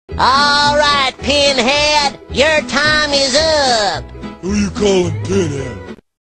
All right, Pinhead, your time is up. Who you calling Pinhead?